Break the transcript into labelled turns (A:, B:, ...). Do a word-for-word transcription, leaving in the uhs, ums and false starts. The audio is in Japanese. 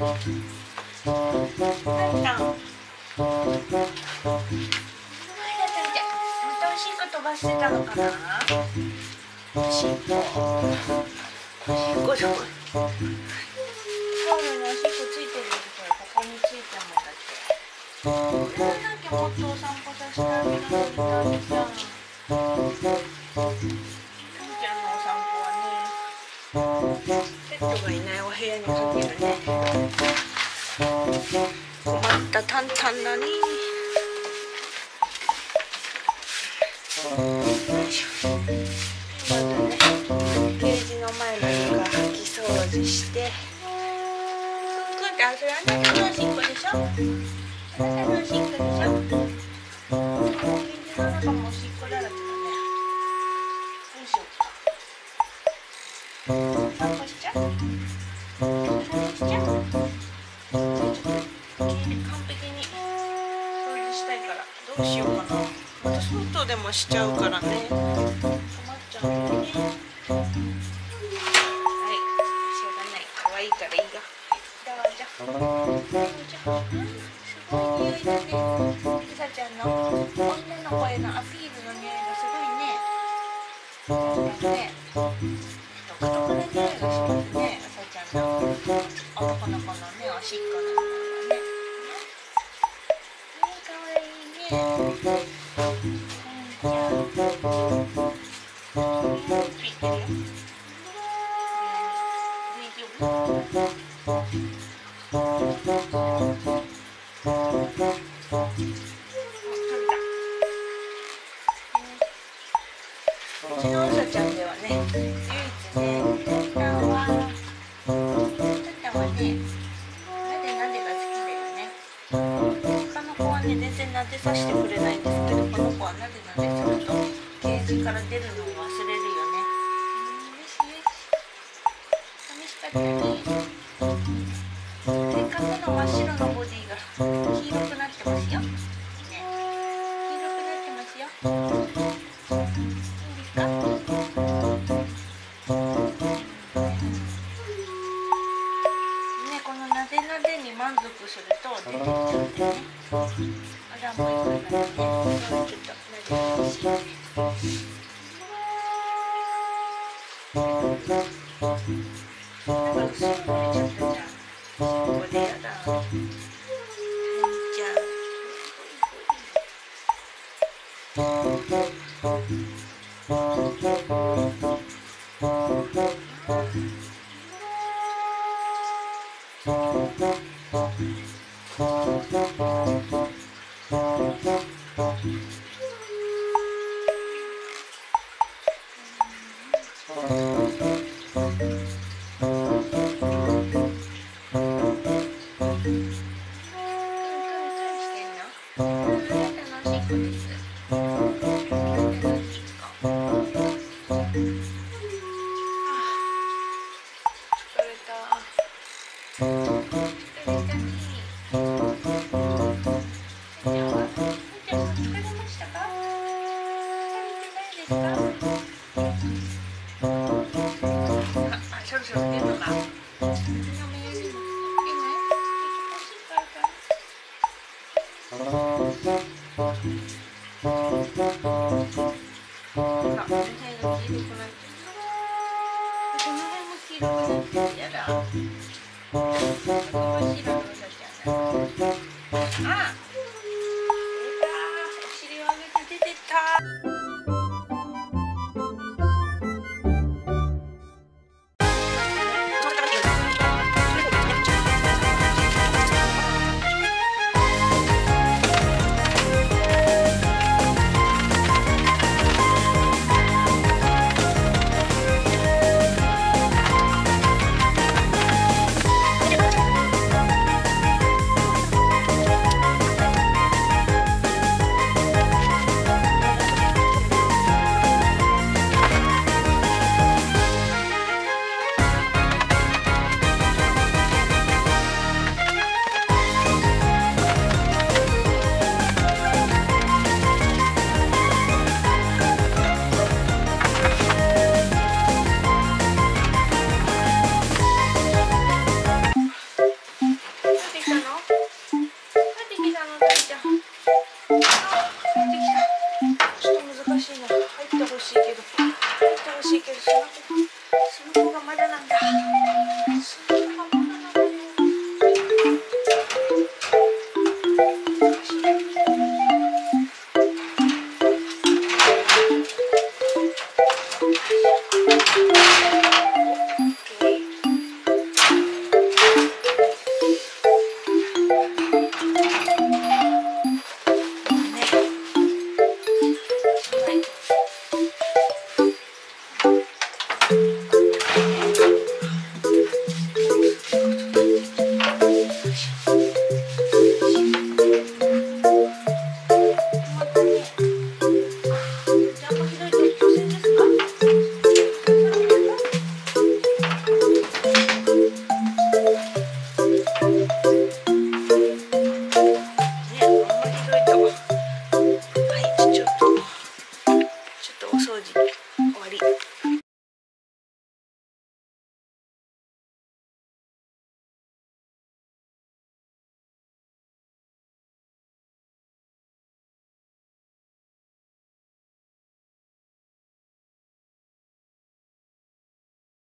A: ちゃん。またおしっこ飛ばしてたのかな。おしっこ。おしっこどこ。タオルにおしっこついてるけど、ここについたもんだって。これだけもっとお散歩させてあげるのになるじゃん。ちゃんのお散歩はね、ペットがいないお部屋に限るね。困ったタンタンだね。よいしょ。まずね、ケージの前の床拭き掃除して、くんくんって、あ、それあなたのおしっこでしょ。あなたのおしっこでしょ。ケージの中もおしっこだらけだね。どうしようか。散歩しちゃう？散歩しちゃう？完璧に掃除したいからどうしようかな。また外でもしちゃうからね。困っちゃうよね。はい、しょうがない。可愛いからいいよ。どうぞ。どうぞ。すごい匂いだね。うさちゃんの女の声のアピールの匂いがすごいね。だね。独特な匂いがしますね。うさちゃんの男の子のね、おしっこの匂いはね。かわいいね。じゃあ、ついてるよ。大丈夫？うちのうさちゃんではね、唯一ね、タンタンは、タンタンはね、なでなでが好きだよね。他の子はね、全然なでさせてくれないんですけど、この子はなでなですると、ケージから出るのを忘れるよね。よしよし。寂しかったね。せっかくの真っ白のボディが黄色くなってますよ。ね、黄色くなってますよ。いいですか？ね、このなでなでに満足すると出てきちゃうんだよね。あら、もういいかなね。ちょっとなでてほしいね。なんか薄くなっちゃったじゃん。ここでやだ。じゃあ。 しいけどしなく